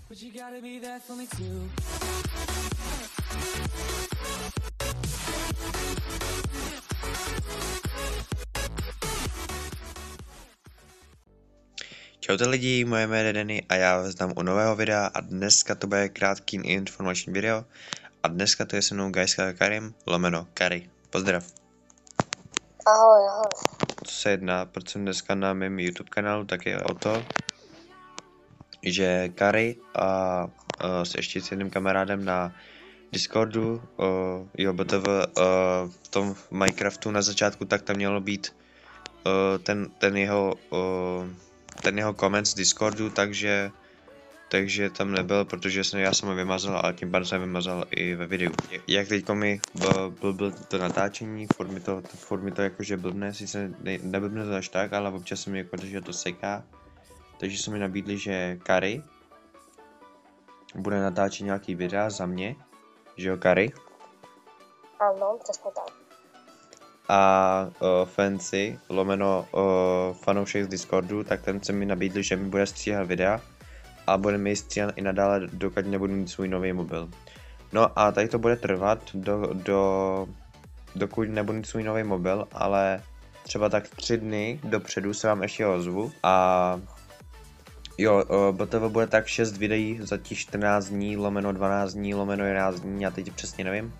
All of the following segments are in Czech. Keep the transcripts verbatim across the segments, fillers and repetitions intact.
Čaute lidi, moje jméno je Denny a já vás znám u nového videa a dneska to bude krátký informační video a dneska to je se mnou Gajska Karim, lomeno Kari. Pozdrav. Ahoj, ahoj. Co se jedná, proč jsem dneska na mém YouTube kanálu, tak je o to, že Kari a, a s ještě s jedním kamarádem na Discordu, uh, jo, B T V, uh, v tom Minecraftu na začátku, tak tam mělo být uh, ten, ten jeho uh, ten jeho koment z Discordu, takže takže tam nebyl, protože jsem, já jsem ho vymazal, ale tím pádem jsem vymazal i ve videu. Jak teďko mi byl, byl to natáčení, furt mi to, furt mi to jakože blbne, sice ne, neblbne to až tak, ale občas se mi jako, že to seká. Takže jsme mi nabídli, že Kari bude natáčet nějaký videa za mě, že jo Kari? Ano, přesně tak. A uh, Fancy, lomeno uh, fanoušek z Discordu, tak ten se mi nabídl, že mi bude stříhat videa a bude mi stříhat i nadále, dokud nebudu mít svůj nový mobil. No a tady to bude trvat, do, do, dokud nebudu mít svůj nový mobil, ale třeba tak tři dny dopředu se vám ještě ozvu a jo, uh, B T V bude tak šest videí za těch čtrnáct dní, lomeno dvanáct dní, lomeno jedenáct dní, já teď přesně nevím.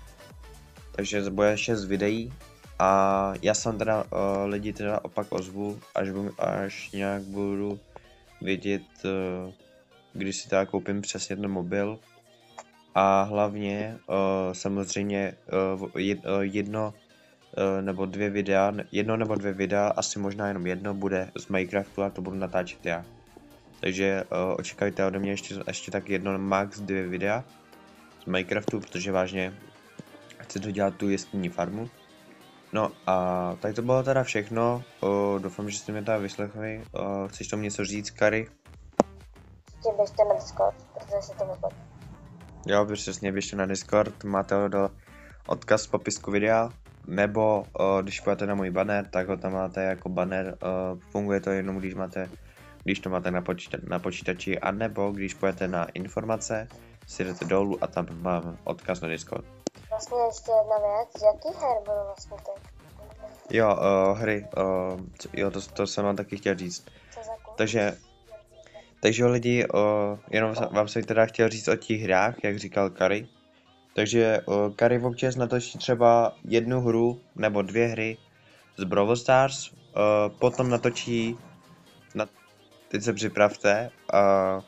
Takže bude šest videí. A já jsem teda uh, lidi teda opak ozvu, až, budu, až nějak budu vědět, uh, když si teda koupím přesně ten mobil. A hlavně uh, samozřejmě uh, jedno uh, nebo dvě videa, jedno nebo dvě videa, asi možná jenom jedno bude z Minecraftu a to budu natáčet já. Takže uh, očekajte ode mě ještě, ještě tak jedno, max dvě videa z Minecraftu, protože vážně chci to dělat tu jeskyní farmu. No a tady to bylo teda všechno, o, doufám, že jste mě teda vyslechli, o, chceš tomu něco říct, Kari? Tím běžte na Discord, protože si to vypadá. Jo, přesně, běžte na Discord, máte ho do odkaz v popisku videa, nebo o, když půjdete na můj banner, tak ho tam máte jako banner, o, funguje to jenom když máte, když to máte na, počíta na počítači, anebo když půjdete na informace, si jdete dolů a tam mám odkaz na Discord. Vlastně ještě jedna věc, z jakých her budou vlastně ty? Jo, uh, hry, uh, jo, to, to jsem vám taky chtěl říct. Co za kus? Takže, takže lidi, uh, jenom vám jsem teda chtěl říct o těch hrách, jak říkal Kari. Takže uh, Kari občas natočí třeba jednu hru nebo dvě hry z Brawl Stars, uh, potom natočí, na, teď se připravte, uh,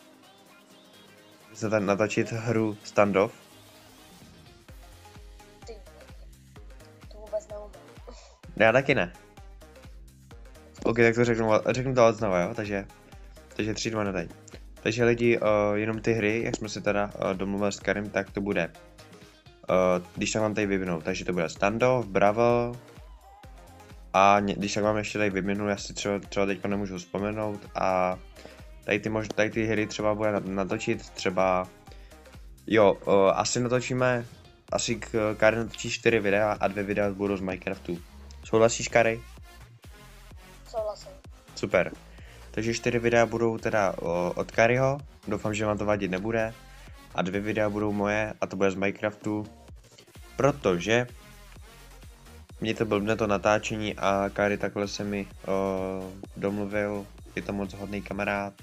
se tam natočit hru Standoff. Já taky ne. Ok, tak to řeknu, řeknu to od znova, jo, takže, takže tři, dva, teď. Takže lidi, uh, jenom ty hry, jak jsme se teda uh, domluvili s Karim, tak to bude, uh, když tak vám tady vyvinu, takže to bude Standoff, Brawl, a ně, když tak vám ještě tady vyvinu, já si třeba, třeba teďka nemůžu vzpomenout, a tady ty, mož, tady ty hry třeba bude natočit, třeba, jo, uh, asi natočíme, asi k Karim natočí čtyři videa a dvě videa budou z Minecraftu. Souhlasíš, Kari? Souhlasím. Super. Takže čtyři videa budou teda o, od Kariho, doufám, že vám to vadit nebude. A dvě videa budou moje a to bude z Minecraftu. Protože mě to blbne to natáčení a Kari takhle se mi o, domluvil, je to moc hodný kamarád.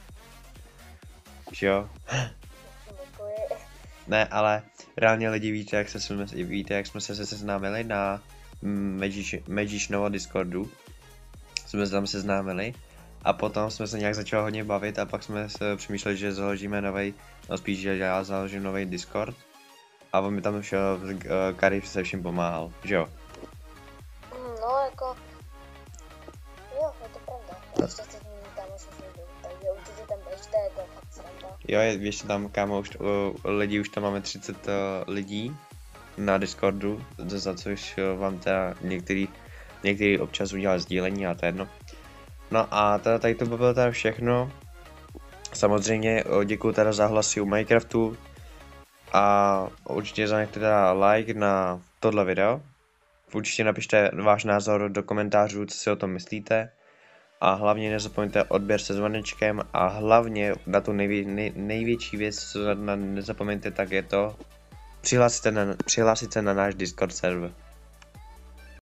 Jo? Děkuji. Ne, ale reálně lidi víte, jak, se, víte, jak jsme se seznámili na Magicnovo Discordu. Jsme se tam seznámili a potom jsme se nějak začali hodně bavit a pak jsme se přemýšleli, že založíme nový, no spíš, že já založím nový Discord a on mi tam šel, Kari se vším pomáhal, že jo? No jako, jo, je to pravda, ještě se s ním tam už nejdu, takže určitě tam běžte, je to fakt sranda. Jo, ještě tam, kámo, už, uh, lidi, už tam máme třicet uh, lidí na Discordu, za což vám teda některý, některý občas udělal sdílení a to je jedno. No a teda tady to by bylo teda všechno. Samozřejmě děkuji teda za hlasy u Minecraftu a určitě zanechte teda like na tohle video. Určitě napište váš názor do komentářů, co si o tom myslíte. a hlavně nezapomeňte odběr se zvonečkem a hlavně na tu nejvě, nej, největší věc, co na, nezapomeňte, tak je to přihlásit se na, přihlásit se na náš Discord server.